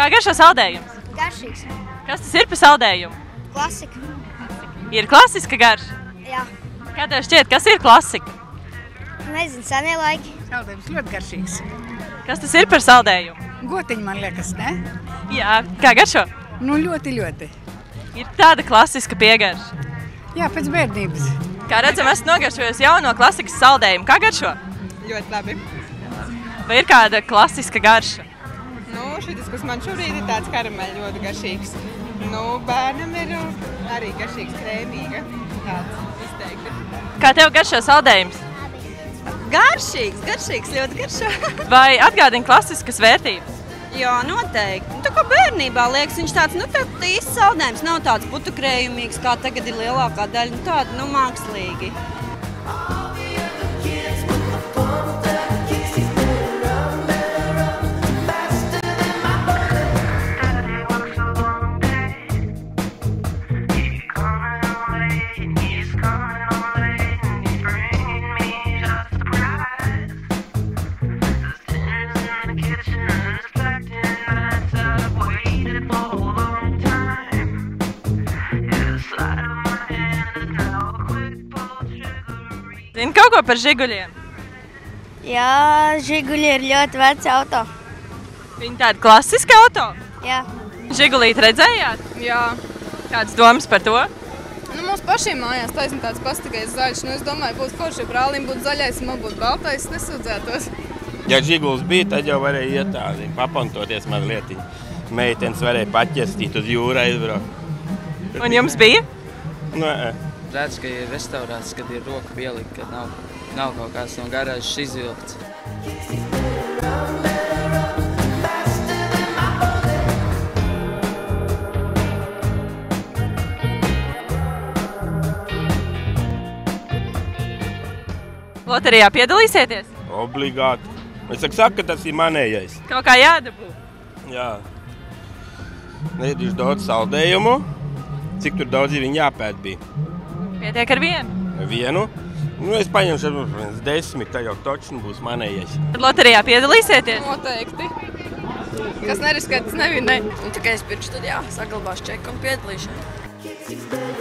Kā garšo saldējums? Garšīgs. Kas tas ir par saldējumu? Klasika. Ir klasiska garša? Jā. Kā tev šķiet, kas ir klasika? Nezinu, senie laiki. Saldējums ļoti garšīgs. Kas tas ir par saldējumu? Gotiņi, man liekas, ne? Jā, kā garšo? Nu, ļoti, ļoti. Ir tāda klasiska piegarša. Jā, pēc bērnības. Kā redzam, esmu nogaršojusi jauno klasikas saldējumu. Kā garšo? Ļoti labi. Vai ir kāda klasiska garša? Nu, šitas, kas man šobrīd ir tāds karameļ ļoti garšīgs. Nu, bērnam ir arī garšīgs, krēmīga. Tāds izteikti. Kā tev garšo saldējums? Garšīgs, ļoti garšo. Vai atgādina klasiskas vērtības? Jā, noteikti. Nu, tā kā bērnībā liekas, viņš tāds, nu, tā īsts saldējums nav tāds putukrējumīgs, kā tagad ir lielākā daļa, nu, tāda, nu, mākslīgi. Zini kaut ko par žiguļiem? Jā, žiguļi ir ļoti veci auto. Viņi tādi klasiski auto? Jā. Žigulīti redzējāt? Jā. Kādas domas par to? Nu, mums pašiem mājās taisni tāds pastīgais zaļš. Nu, es domāju, būtu forši, ja brālim būtu zaļais, man būtu baltais, nesūdzētos. Ja žiguls bija, tad jau varēja iet tādi, papantoties mazliet. Meitenes varēja paķerstīt uz jūru aizbraukt. Un jums bija? Nē. Redz, ka ir restaurāts, kad ir roka pielikt, kad nav kaut kāds no garāžas izvilkts. Loterijā piedalīsieties? Obligāti. Es saku, ka tas ir manējais. Kaut kā jādabū. Jā. Neidīšu daudz saldējumu. Cik tur daudz ir viņa jāpēt bija? Pietiek ar vienu? Vienu. Nu, es paņemšu 10, tā jau točni būs manējais. Tad loterijā piedalīsieties? Noteikti. Kas neriskē, tas nevinē. Un tikai es pirkšu, tad jā, saglabāšu čeku un piedalīšanu.